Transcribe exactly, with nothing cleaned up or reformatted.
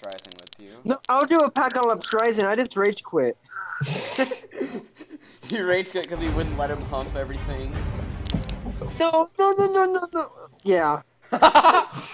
Rising with you. No, I'll do a pack on Lapse Rising. I just rage quit. You rage quit because we wouldn't let him hump everything. No, no, no, no, no, no. Yeah.